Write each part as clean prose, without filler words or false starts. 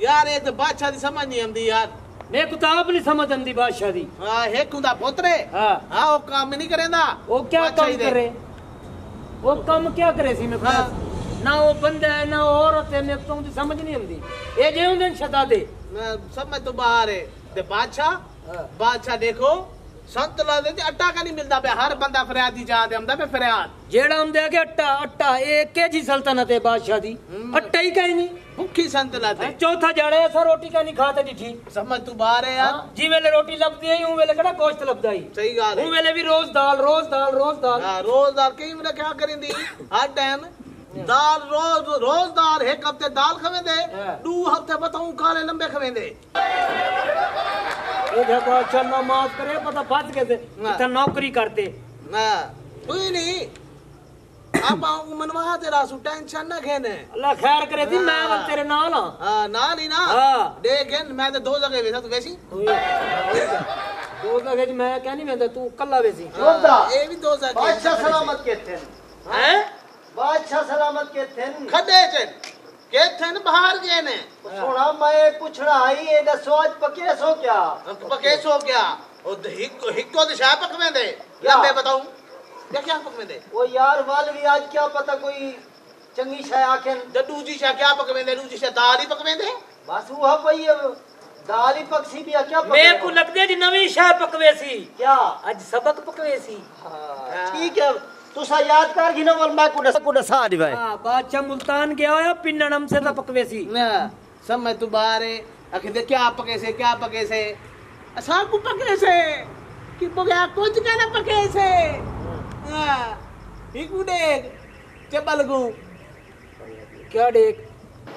यार ये तो बादशाह दी समझ नहीं आंदी यार। मैं किताब नहीं समझ आंदी बादशाह दी। हां एक हुंदा पुत्रे। हां हां वो काम नहीं करेंदा। वो क्या काम करे? वो काम क्या करे सी मैं ना वो बंदा है ना औरत है, मैं तो समझ नहीं आंदी। ये जे हुंदे शदा दे समझ तो बाहर है। ते बादशाह देखो संत लादे ते अट्टा का नहीं मिलदा पे हर बंदा फरियाद दी जा दे आंदा पे फरियाद जेड़ा हुंदे के अट्टा एक के जी सल्तनत है बादशाह दी। अट्टा ही कहीं नहीं भूखी संत लादे। चौथा जाड़े ऐसा रोटी का नहीं खाते जी ठीक समझ तू बाहर है यार। जी वेले रोटी लबदी है ऊ वेले कड़ा गोश्त लबदा ही। सही गाल है। ऊ वेले भी रोज दाल हां रोज दाल कई मेरा क्या करेंदी हर टाइम दाल रोज दाल एक हफ्ते दाल खवेंदे 2 हफ्ते बताऊं काले लंबे खवेंदे। ये देखो चलना माफ करे पता फंस गए थे इतना नौकरी करते ना कोई नहीं आप आऊं मनवा तेरा सु टेंशन ना घेने अल्लाह खैर करे थी मैं बस तेरे नाल हां। हां नाल ही ना देख मैं तो 2 जगह वेसा तू वैसी 2 जगह मैं क्या नहीं वेंदा तू कल्ला वेसी ये भी 2 जगह। बादशाह सलामत कहते हैं बादशाह सलामत कहते हैं खड्डे च कहते हैं बाहर गए ने सुना मैं पूछना आई ये दसो आज पकेसो क्या ओ हिक्को दिशा पकवेंदे लंबे बताऊं क्या पकवेंदे वो यार वाल भी आज क्या पता कोई चंगी शाय आखे दूजी शा क्या पकवेंदे दूजी शा दाल ही पकवेंदे बस वो भई दाल ही पकसी भी क्या मैं को लगदे जी नवी शाय पकवेसी क्या आज सबक पकवेसी। ठीक है तुसा याद कर गिनो वल मैं को दसा दी भाई। हां बादशाह मुल्तान गया होया पिन्नम से तो पकवेसी ना समझ तू बाहर है आखिर दे क्या पके से असा को पके से कि बगया कुछ कहना पके से हां एक देख चबल गु क्या देख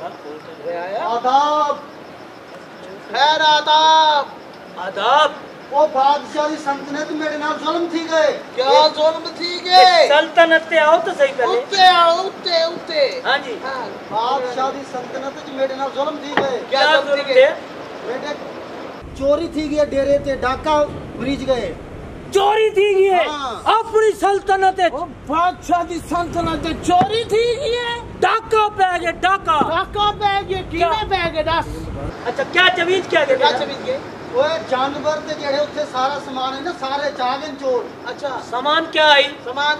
आदाब खैर आदाब वो बादशाह दी सल्तनत मेरे नाल जुल्म थी गए। क्या जुल्म थी गए? सल्तनत पे आओ तो सही पहले उत्ते हां जी बादशाह दी सल्तनत च मेरे नाल जुल्म थी गए। क्या जुल्म थी गए? बेटे चोरी थी गई डेरे ते डाका मरीज गए। चोरी थी गई है अपनी सल्तनत है बादशाह दी सल्तनत चोरी थी गई है डाका पै गया डाका किने पै गए दस। अच्छा क्या चवीज क्या गए ओए जानवर ते जेड़े उत्थे सारा सामान है ना सारे चागन चोर। अच्छा सामान क्या आई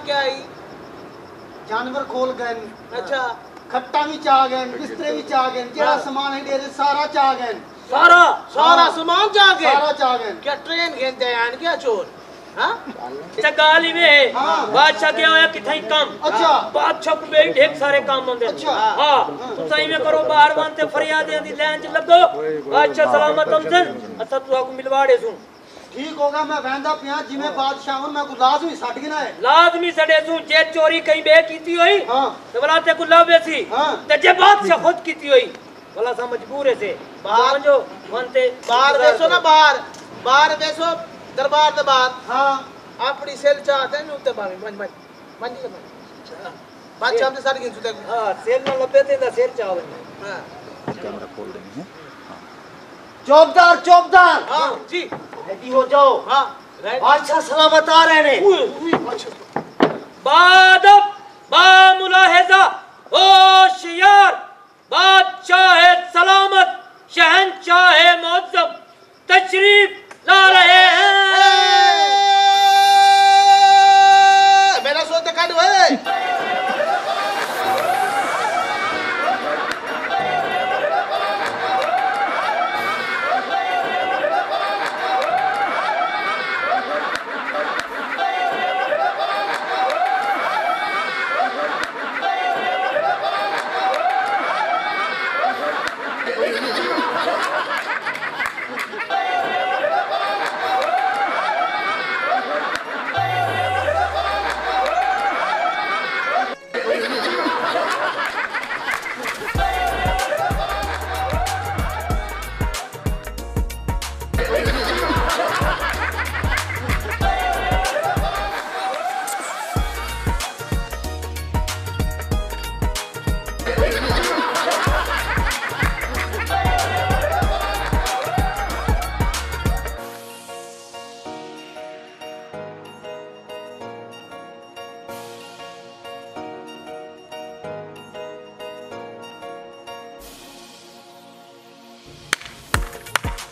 जानवर खोल गए। अच्छा खट्टा भी चा गए बिस्तरे भी चा गए जेड़ा सामान है डेरे सारा चा गए सारा सामान चा गए। क्या ट्रेन घेंते आन क्या चोर हां चगाली में बादशाह क्या होया किथाई काम। अच्छा बादशाह को बे ढेर सारे काम होंदे। अच्छा हां तो सही में करो बाहर वानते फरियाद दी लाइन च लगो बादशाह सलामत हमसन अच्छा तू को मिलवाड़े सु ठीक होगा मैं वेंदा पिया जिਵੇਂ बादशाह हूं मैं को लाजमी सट गिना है लाजमी सड़े सु जे चोरी कहीं बे कीती होई तो भला ते को लावे सी ते जे बादशाह खुद कीती होई भला सा मजबूर है से बाहर जो वनते बाहर बेसो ना बाहर बेसो दरबार दे बाहर हां अपनी सेल चाहते हैं उते बावी मन जी बादशाह हमने सारी गिन सुते हां सेल न लबे ते दा सेल चावे हां कैमरा खोल देंगे। चौबदार हां जी रेडी हो जाओ। हां बादशाह सलामत आ रहे हैं। बादब बा मुलाहिजा होशियार बादशाह सलामत शहंशाह मुअज्जम तशरीफ ला रहे हैं। मेरा सोते काट ओए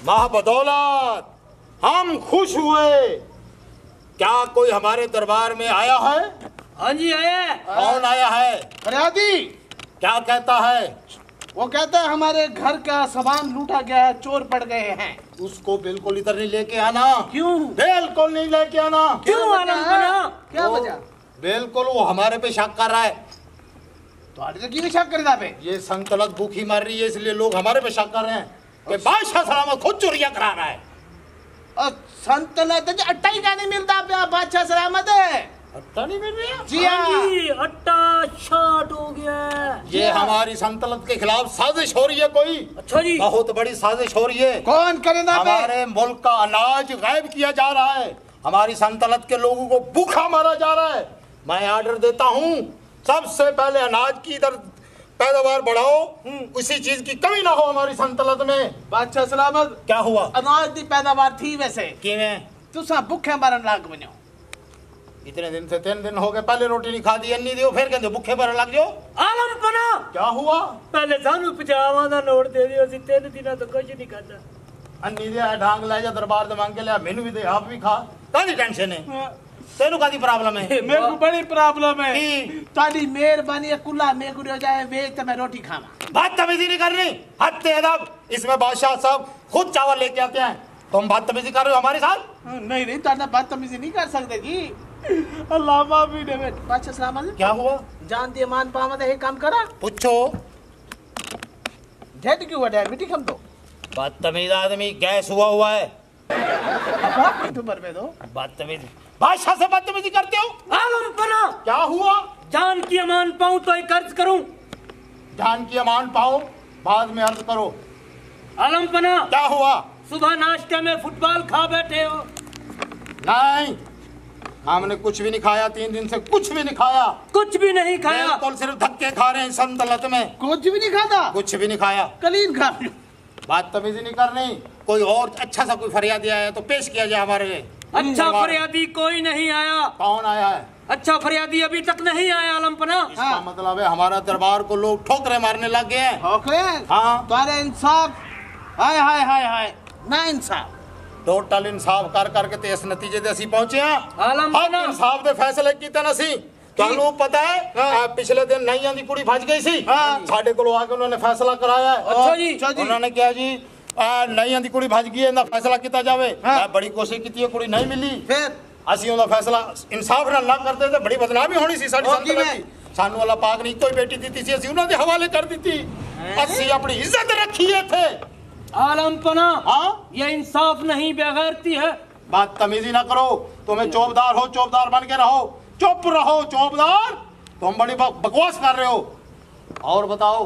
महाबदौलत हम खुश हुए। क्या कोई हमारे दरबार में आया है? हाँ जी आया। कौन आया है? फरियादी। क्या कहता है? वो कहता है हमारे घर का सामान लूटा गया है, चोर पड़ गए हैं। उसको बिल्कुल इधर नहीं लेके आना। क्यों? बिल्कुल नहीं लेके आना। क्यों आलम पना? क्या वजह? बिल्कुल वो हमारे पे शक कर रहा है। तो क्यों शक करता पे? ये संतलत भूखी मर रही है, इसलिए लोग हमारे पे शक कर रहे हैं कि बादशाह सलामत खुद चोरियां करा रहा है। और संतलत अट्टा ही नहीं मिलता पे, आप बादशाह सलामत है। अट्टा नहीं मिल रहा? जी हाँ, अट्टा शॉर्ट हो गया। ये हमारी संतलत के खिलाफ साजिश हो रही है कोई। अच्छा जी। बहुत बड़ी साजिश हो रही है। कौन करेगा? हमारे मुल्क का अनाज गायब किया जा रहा है, हमारी संतलत के लोगों को भूखा मारा जा रहा है। मैं ऑर्डर देता हूँ सबसे पहले अनाज की इधर पैदावार बढ़ाओ, किसी चीज की कमी ना हो हमारी संतलत में। बादशाह सलामत। क्या हुआ? अनाज की पैदावार थी वैसे किवें? तुसा भूखे मरन लाग बनो। इतने दिन से 3 दिन हो गए, पहले रोटी नहीं खा दी, अन्नी दियो, फिर कहते भूखे मरन लग जाओ। आलम पना क्या हुआ? पहले सानू 50 दा नोट दे दियो, सी 3 दिन तो कुछ नहीं खाता। अन्नी दे ढांग ले जा, दरबार दे मांग के लिया, मैनू भी दे, आप भी खा। कादी टेंशन है? तेनू कादी प्रॉब्लम है? मेरे को बड़ी प्रॉब्लम है। की? ताली मेहरबानी है, कुल्ला मेरे को हो जाए वे तो मैं रोटी खावा। बदतमीजी नहीं करनी, हद अदब। इसमें बादशाह साहब खुद चावल लेके आते हैं, तुम बदतमीजी कर रहे हो हमारे साथ। नहीं नहीं, ताना बदतमीजी नहीं कर सकते जी। अल्लाह माफी दे। बादशाह सलामत। क्या हुआ? जान दिए मान पावत है, काम करा। पूछो। ढेट क्यों है मिट्टी खम दो। बदतमीज आदमी, गैस हुआ है। तो मर में दो। बदतमीजी, बादशाह से बदतमीजी करते हो? आलम पना क्या हुआ? जान की अमान पाऊं तो एक अर्ज करूं। जान की अमान पाओ, बाद में अर्ज करो। आलम पना क्या हुआ? सुबह नाश्ते में फुटबॉल खा बैठे हो। नहीं, हमने कुछ भी नहीं खाया, 3 दिन से कुछ भी नहीं खाया। कुछ भी नहीं खाया? बिल्कुल सिर्फ धक्के खा रहे हैं संतलत में। कुछ भी नहीं खाता? कुछ भी नहीं खाया। कलीन खा। बदतमीजी नहीं करनी। कोई और अच्छा सा कोई फरियादी आया तो पेश किया जाए हमारे लिए। अच्छा फरियादी कोई नहीं आया। कौन आया है? अच्छा फरियादी अभी तक नहीं आया आलम पना। इसका मतलब है हमारा दरबार को लोग ठोकरे मारने लग गए हैं। ठोकरे? हाँ। तुम्हारे इंसाफ, हाय हाय हाय हाय, ना इंसाफ। टोटल इंसाफ कर करके ते इस नतीजे ते ਅਸੀਂ पहुंचे हैं। आलम हक पना इंसाफ ਦੇ फैसले ਕੀਤੇ ਨਾ ਸੀ। ਤੁਹਾਨੂੰ ਪਤਾ है पिछले दिन नैया ਦੀ कुड़ी भज गई सी, ਸਾਡੇ ਕੋਲ ਆ ਕੇ ਉਹਨਾਂ ਨੇ फैसला कराया है। अच्छा जी। ਉਹਨਾਂ ਨੇ ਕਿਹਾ ਜੀ ਨੈया ਦੀ ਕੁੜੀ ਭਜ ਗਈ ਹੈ, ਇਹਦਾ फैसला ਕੀਤਾ ਜਾਵੇ। ਮੈਂ ਬੜੀ ਕੋਸ਼ਿਸ਼ ਕੀਤੀ ਹੈ, ਕੁੜੀ ਨਹੀਂ ਮਿਲੀ। फिर ਅਸੀਂ ਉਹਦਾ फैसला इंसाफ ਨਾਲ ਨਾ ਕਰਦੇ ਤੇ ਬੜੀ ਬਦਨਾਮੀ ਹੋਣੀ ਸੀ ਸਾਡੀ ਸੰਤਲਤ ਦੀ। ਸਾਨੂੰ ਅੱਲਾਹ ਪਾਕ ਨੇ ਇੱਕੋ ਹੀ ਬੇਟੀ ਦਿੱਤੀ ਸੀ, ਅਸੀਂ ਉਹਨਾਂ ਦੇ ਹਵਾਲੇ ਕਰ ਦਿੱਤੀ। ਅਸੀਂ ਆਪਣੀ ਇੱਜ਼ਤ ਰੱਖੀ ਹੈ ਇੱਥੇ। आलम पना हाँ? ये इंसाफ नहीं बेगैरती है। बदतमीजी ना करो, तुम्हें चौबदार हो, चौबदार बन के रहो। चुप रहो चौबदार, तुम बड़ी बकवास कर रहे हो। और बताओ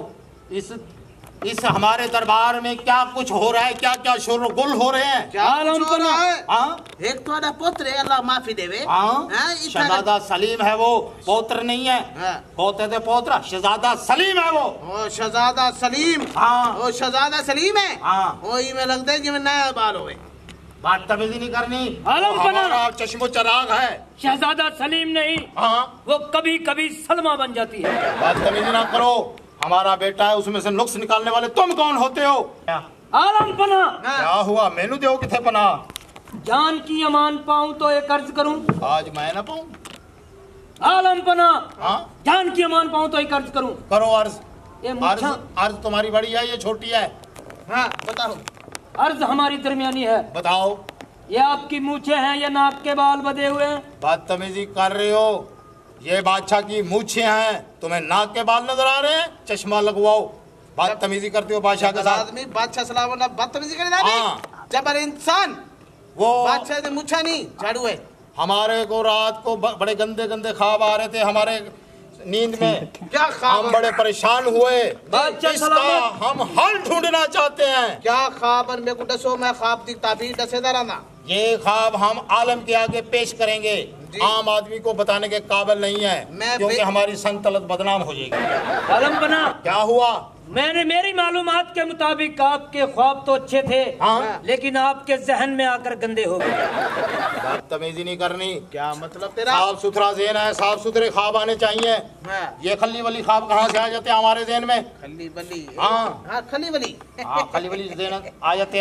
इस हमारे दरबार में क्या कुछ हो रहा है? क्या क्या शोरगुल हो रहे हैं? क्या आलम कुछ हो रहा है? हाँ? एक तुम्हारा पुत्र है, अल्लाह माफी देवे। हाँ? शहजादा सलीम है वो, पौत्र नहीं है। हाँ। पोते थे पोत्र, शहजादा सलीम है वो। ओ शहजादा सलीम। हाँ। ओ शहजादा सलीम है। हाँ। ओ ये में लगता है कि मैं नया बाल होवे। बदतमीजी नहीं करनी। आलम वो पना। हमारा चश्मो चराग है। शहजादा सलीम नहीं, हाँ। वो कभी कभी सलमा बन जाती है। बदतमीजी ना करो, हमारा बेटा है, उसमें से नुक्स निकालने वाले तुम कौन होते हो? आलम पना क्या हुआ? मेनू दो किथे पना। जान की अमान पाऊं तो एक अर्ज करूं। आज मैं ना पाऊं। आलम पना हाँ? जान की अमान पाऊं तो एक अर्ज करूं। करो अर्ज। ये अर्ज मुच्छा अर्ज तुम्हारी बड़ी है, ये छोटी है? हाँ बताओ। अर्ज हमारी दरमियानी है। बताओ। ये आपकी मूछे हैं या नाक के बाल बधे हुए हैं? बदतमीजी कर रहे हो। ये बादशाह की मूछें हैं, तुम्हें नाक के बाल नजर आ रहे हैं? चश्मा लगवाओ। बदतमीजी करते हो बादशाह के साथ। आदमी बादशाह सलाम अल्लाह बदतमीजी करे ना। हाँ। जबर इंसान वो बादशाह से मुछा नहीं, झाड़ू है। हमारे को रात को बड़े गंदे गंदे ख्वाब आ रहे थे हमारे नींद में। क्या ख्वाब? हम बड़े परेशान हुए। बादशाह इसका सलामत। हम हल ढूंढना चाहते हैं। क्या ख्वाब? मेरे को दसो, मैं ख्वाब की ताबीर दसेदा रहना। ये ख्वाब हम आलम के आगे पेश करेंगे। आम आदमी को बताने के काबिल नहीं है, क्योंकि हमारी संतलत बदनाम हो जाएगी। आलम पना क्या हुआ? मेरी मालूमात के मुताबिक आपके ख्वाब तो अच्छे थे। हाँ? लेकिन आपके जहन में आकर गंदे हो गए। बदतमीजी नहीं करनी। क्या मतलब तेरा? साफ सुथरा ज़हन है, साफ सुथरे ख्वाब आने चाहिए। हाँ। ये खली वली ख्वाब कहाँ से आ जाते हैं हमारे जहन में? खली बली। हाँ। हाँ खली बली। हाँ, खली वली ज़हन आ जाते हैं।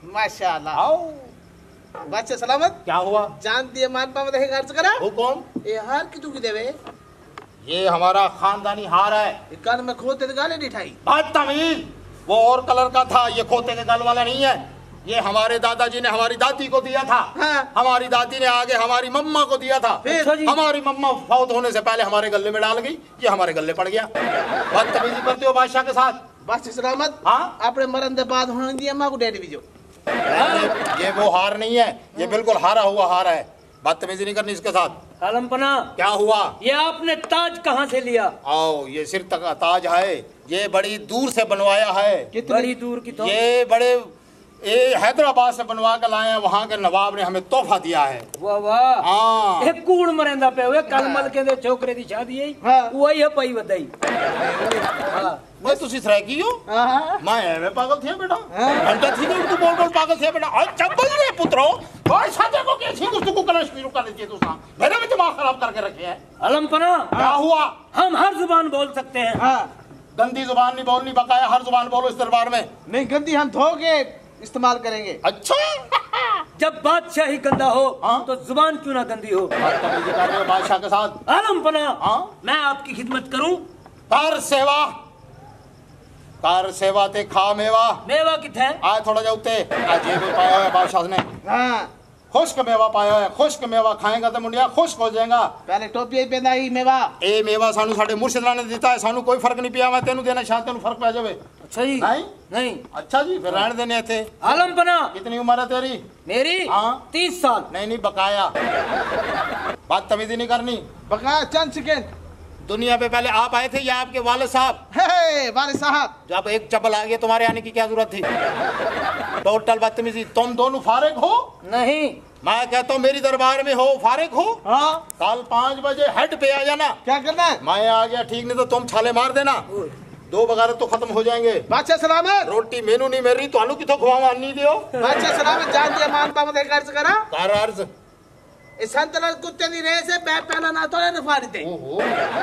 माशाल्लाह। आओ। बादशाह सलामत। क्या हुआ? जान दिए मान पाव देखे खर्च करा। वो कौन? ये हार कितु की देवे? ये हमारा खानदानी हार है। ये कान में खोते तो गाले दिखाई। बदतमीज, वो और कलर का था, ये खोते के गल वाला नहीं है। ये हमारे दादाजी ने हमारी दादी को दिया था। हाँ। हमारी दादी ने आगे हमारी मम्मा को दिया था। फिर? हमारी मम्मा फौत होने से पहले हमारे गले में डाल गई, ये हमारे गले पड़ गया। बदतमीजी करते हो बादशाह के साथ। बादशाह सलामत। हाँ? अपने मरण के बाद होने दिया माँ को डैडी भी जो। ये वो हार नहीं है, ये बिल्कुल हारा हुआ हार है। बदतमीजी नहीं करनी इसके साथ। आलमपना, क्या हुआ? ये आपने ताज कहाँ से लिया? आओ, ये सिर तक का ताज है। ये बड़ी दूर से बनवाया है। बड़ी दूर की तो। ये बड़े हैदराबाद से बनवा कर लाए हैं, वहाँ के नवाब ने हमें तोहफा दिया है। वाह वाह। हाँ। ये कूड़ मरेंदा पे हुए कलमल के दे छोकरे दी शादी है। हाँ। वही है पई बधाई। हाँ। मैं तुसी सराकी हो? हाँ। मैं पागल थे बेटा। हाँ। घंटा थी तू बोल पागल थे बेटा। और चप्पल रे पुत्रो, और साथे को कैसी गुफ्तगू करना शुरू कर देती है तू सा। मेरे में दिमाग खराब करके रखे है। आलमपना, क्या हुआ? हम हर जुबान बोल सकते हैं। हाँ। गंदी जुबान नहीं बोलनी, बकाया हर जुबान बोलो इस दरबार में। नहीं गंदी हम धो के इस्तेमाल करेंगे। अच्छा। जब बादशाह ही गंदा हो हाँ? तो जुबान क्यों ना गंदी हो? बदतमीजी कर रहे हो बादशाह के साथ। आलमपना, हाँ? मैं आपकी खिदमत करूं? कर सेवा, कर सेवा ते खा मेवा। मेवा किथे? आए थोड़ा जा उत्ते, आज ये भी पाया है बादशाह ने। हाँ। खुश्क मेवा पाया है। खुश्क मेवा खाएगा तो मुंडिया खुश्क हो जाएगा। पहले टोपी ही पहना ही मेवा। ए मेवा सानू साडे मुर्शिदा ने दिता है, सानू कोई फर्क नहीं पिया। मैं तेनू देना शायद तेनू फर्क पै जावे। अच्छा जी। नहीं? नहीं। अच्छा जी, फिर रहने देने थे। आलमपना, कितनी उम्र है तेरी? मेरी हाँ? 30 साल। नहीं बकाया। बदतमीजी नहीं करनी। बका चंद सेकेंड। दुनिया पे पहले आप आए थे या आपके वाले साहब? हे वाले साहब। जब एक चप्पल आ गया तुम्हारे आने की क्या जरूरत थी? टोटल बदतमीजी। तुम दोनों फारिग हो? नहीं। मैं कहता हूँ मेरी दरबार में हो, फारिग हो। हाँ। कल 5 बजे हेड पे आ जाना। क्या करना है? मैं आ गया ठीक, नहीं तो तुम छाले मार देना। 2 बगारे तो खत्म हो जाएंगे। बादशाह सलामत। रोटी मेनू नहीं मेरी, तो आलू कितो खुआवा नहीं दियो। बादशाह सलामत जान दिया मान पाव देखे खर्च करा। कर अर्ज। इस संतलत कुत्ते दी रहे से बैग पहना ना तो नफारी थे। ओहो,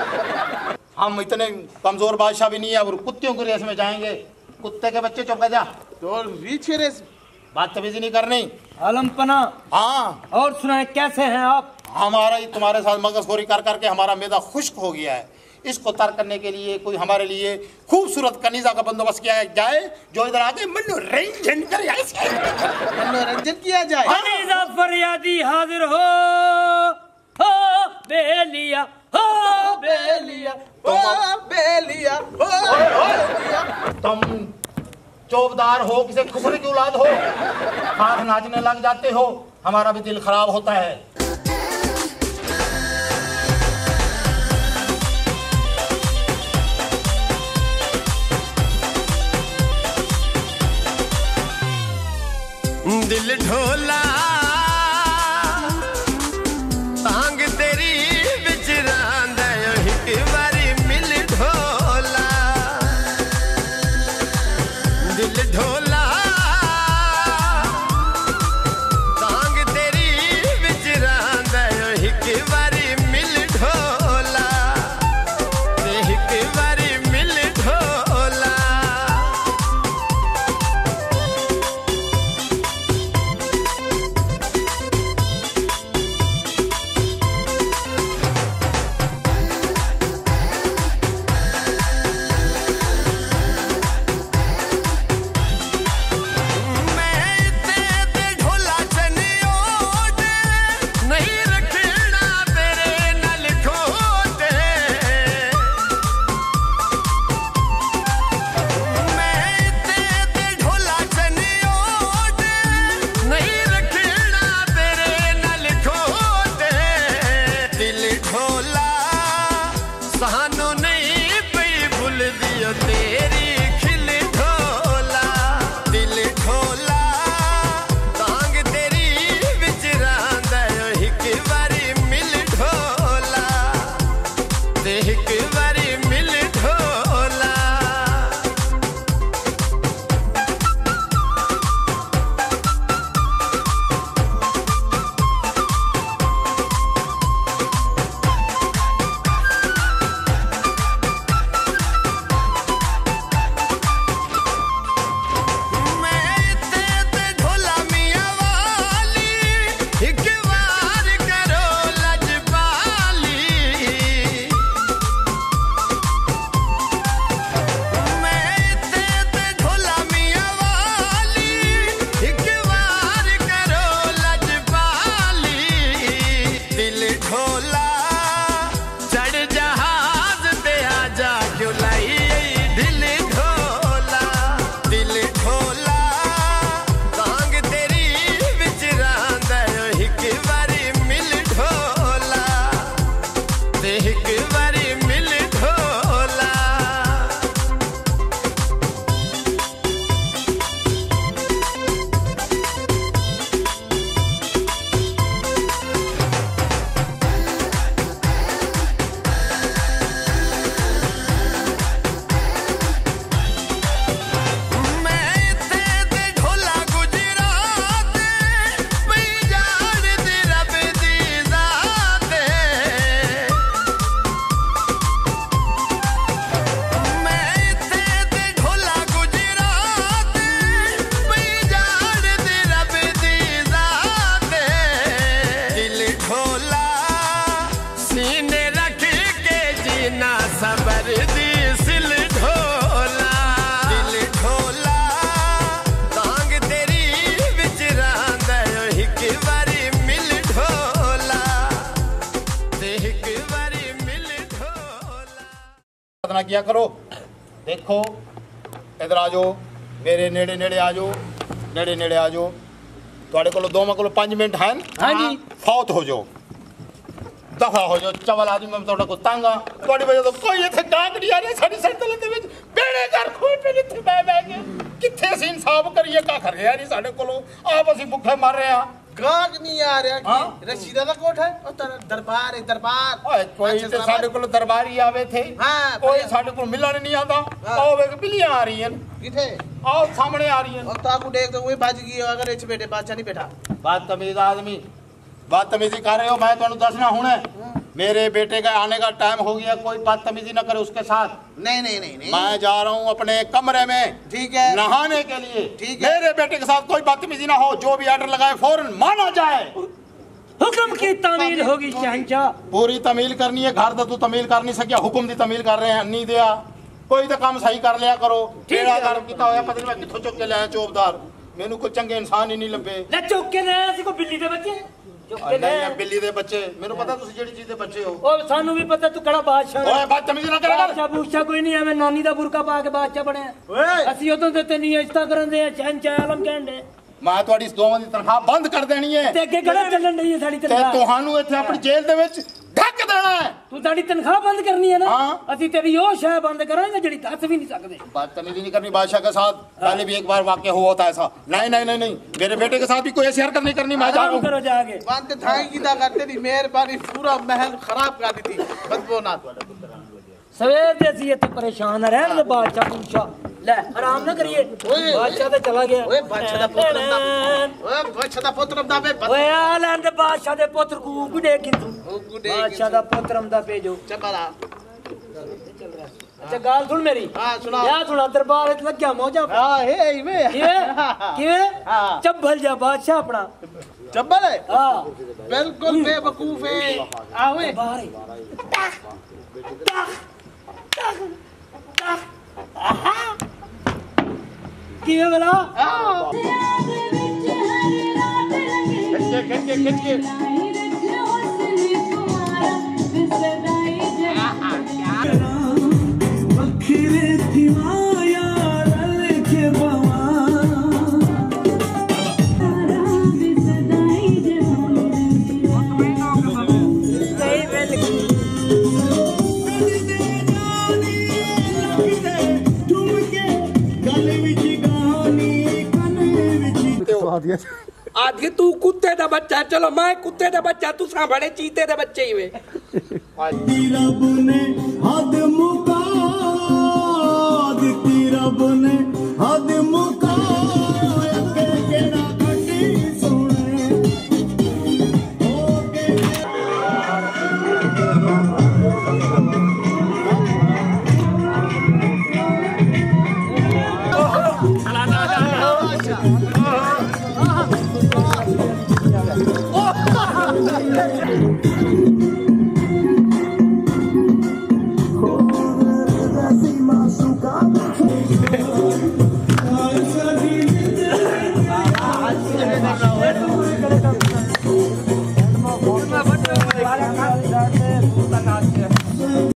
हम इतने कमजोर बादशाह भी नहीं है और कुत्तियों की रेस में जाएंगे। कुत्ते के बच्चे चुप जा। तो रीछे रेस। बदतमीजी नहीं करनी। आलमपना, हाँ, और सुनाए कैसे हैं आप? हमारा ही तुम्हारे साथ मगजखोरी कर करके हमारा मैदा खुश्क हो गया है। इसको तर करने के लिए कोई हमारे लिए खूबसूरत कनीजा का बंदोबस्त किया जाए, जो इधर आके मनोरंजन करे। मनोरंजन किया जाए। कनीजा फरियादी हाजिर हो बेलिया, हो बेलिया। ओ बेलिया, ओ बेलिया। तुम चौबदार हो, किसी खुसरे की औलाद हो, हाथ नाचने लग जाते हो, हमारा भी दिल खराब होता है। दिल ढोला तांग तेरी बिच रांदा एक बारी मिल ढोला। दिल ढोला तांग तेरी बिच रांदा एक बारी मिल ढोला, एक बारी मिल ढोला। किया करो। देखो इधर आ जाओ, मेरे नेड़े नेड़े आ जाओ, नेड़े नेड़े आ जाओ। थोड़े को दोवां को 5 मिनट हैं। हाँ जी। फौत हो जाओ, दफा हो जाओ। चवल आदमी मैं थोड़ा को तंग हाँ, थोड़ी वजह तो कोई इत्थे गाहक नहीं आ रहा। साडी संतल दे विच बेड़े घर खोल पे इत्थे बह के कित्थे सी इंसाफ करिए का कर रहा नहीं साडे कोलों। आप असि भुखे मर रहे हैं। गाहक नहीं आ रहा कि रशीदा दा कोठ है और दरबार है दरबार। ओए कोई ते साडे कोल दरबारी आवे थे। हां कोई साडे कोल मिलन नहीं आंदा। आओ वे बिल्लियां आ रही हैं। किथे? आओ सामने आ रही हैं। और ताकू देख तो वही भज गई अगर इच बेटे बादशाह नहीं बैठा। बदतमीज आदमी, बदतमीजी कर रहे हो। मैं तुहानू दसना हुणे मेरे बेटे का आने का टाइम हो गया। कोई बदतमीजी न करे उसके साथ। नहीं नहीं नहीं नहीं, मैं जा रहा हूँ अपने कमरे में, ठीक है, नहाने के लिए। ठीक है, मेरे बेटे के साथ कोई बदतमीजी ना हो। जो भी ऑर्डर लगाए फौरन माना जाए। हुक्म की तामील होगी शहंशाह। पूरी तमील करनी है। घर तो तू तमील कर नहीं सकिया, हुक्म दी तमील कर रहे हैं। नहीं दिया कोई तो काम सही कर लिया करो। टेढ़ा कर किता होया पता नहीं मैं किथों चुक के लाया चौबदार। मैनू कोई चंगे इंसान ही नहीं लभे। ले चुक के ले सी को बिल्ली दे बच्चे नहीं बिल्ली दे बच्चे। मैनू पता तुसी जेड़ी चीज दे बच्चे हो। ओ सानू भी पता तू कड़ा बादशाह ओए बदतमीजी ना करा कर। बादशाह बूशा कोई नहीं है। नानी दा बुरका पा के बादशाह बने। ਅਸੀਂ ਉਦੋਂ ਤੇ ਤੈਨੂੰ ਇਸ਼ਤਾ ਕਰਦੇ ਆ ਸ਼ਹਿਨशाह ਆਲਮ ਕਹਿੰਦੇ। मैं ਤੁਹਾਡੀ ਇਸ ਦੋਵਾਂ ਦੀ ਤਨਖਾਹ ਬੰਦ ਕਰ ਦੇਣੀ ਹੈ। ਤੇ ਅੱਗੇ ਕਿਹੜਾ ਚੱਲਣ ਨਹੀਂ ਹੈ ਸਾਡੀ ਤੇ ਤਨਖਾਹ। ਤੁਹਾਨੂੰ ਇੱਥੇ ਆਪਣੀ ਜੇਲ੍ਹ ਦੇ ਵਿੱਚ ਢੱਕ ਦੇਣਾ ਹੈ। ਤੂੰ ਸਾਡੀ ਤਨਖਾਹ ਬੰਦ ਕਰਨੀ ਹੈ ਨਾ। हाँ। ਅਸੀਂ ਤੇਰੀ ਉਹ ਸ਼ੈ ਬੰਦ ਕਰਾਂਗੇ ਜਿਹੜੀ ਦੱਸ ਵੀ ਨਹੀਂ ਸਕਦੇ। बदतमीजी नहीं करनी बादशाह के साथ। पहले भी एक बार वाकया हुआ था ऐसा। नहीं नहीं नहीं नहीं, मेरे बेटे के साथ भी कोई ऐसी हरकत नहीं करनी। मैं जा रहा हूँ। करो जाके बंद थाई की दा करते दी मेहरबानी पूरा महल खराब कर दी थी। बदबू ना सवेर ਦੇ ਅਸੀਂ ਇੱਥੇ ਪਰੇਸ਼ਾਨ ਰਹਿਣ ਦੇ ਬਾਦਸ਼ਾਹ ਬੂਸ਼ਾ। ਲੈ ਆਰਾਮ ਨਾ ਕਰੀਏ। ਬਾਦਸ਼ਾਹ ਤੇ ਚਲਾ ਗਿਆ। ਓਏ ਬਾਦਸ਼ਾਹ ਦਾ ਪੁੱਤਰ ਦਾ ਓਏ ਬਾਦਸ਼ਾਹ ਦਾ ਪੁੱਤਰ ਦਾ ਬੇ ਓਏ ਆ ਲੈਣ ਦੇ ਬਾਦਸ਼ਾਹ ਦੇ ਪੁੱਤਰ ਕੂ ਗੁਡੇ ਕਿੰਦੂ। ਬਾਦਸ਼ਾਹ ਦਾ ਪੁੱਤਰਮ ਦਾ ਭੇਜੋ। चबरा अच्छा गाल सुन मेरी। हां सुना या सुना दरबार इत लग गया मौजा। हां हे वे किवें हां चब्बल जा बादशाह अपना चब्बल है। हां बिल्कुल बेवकूफ है। आवे बाहर किवें वाला खिंच के आदि तू कुत्ते दा बच्चा। चलो मैं कुत्ते दा बच्चा, तू सांभले चीते दे बच्चे ही वे। रब ने हद मुका दिती, रब ने हद मुका के ना कटी सुने